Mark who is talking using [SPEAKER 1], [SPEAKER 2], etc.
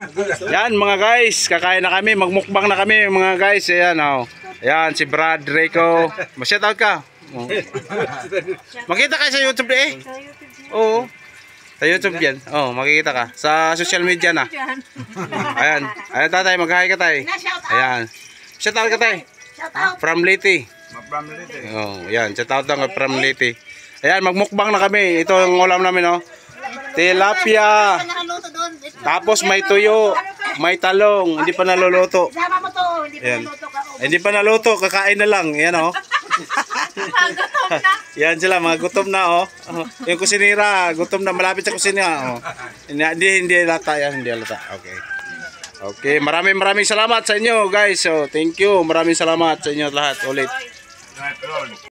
[SPEAKER 1] Yan mga guys, kakain na kami, magmukbang na kami mga guys. Ayan oh. Ayan si Brad Rico. Ma-shout out ka. Oh. Makita ka sa YouTube eh. Oo. Sa YouTube yan. Oh, makikita ka. Sa social media na. Ayan. Ayan tatay, mag-hi ka tay. Ayan. Shout out ka tay. From Leyte. Oh, ayan. Shout out lang from Leyte. Ayan, magmukbang na kami. Ito ang ulam namin oh. Tilapia. Tapos may tuyo, may talong, hindi pa naluluto.
[SPEAKER 2] Sama mo to, hindi pa
[SPEAKER 1] Ayan.
[SPEAKER 2] naluto ka.
[SPEAKER 1] Hindi pa naluto, kakain na lang. Yan oh. Yan sila, mga gutom na oh. Yung kusinira, gutom na, malapit sa kusina oh. Hindi lata yan, hindi lata. Okay. Okay, maraming salamat sa inyo guys. So, thank you. Maraming salamat sa inyo lahat ulit.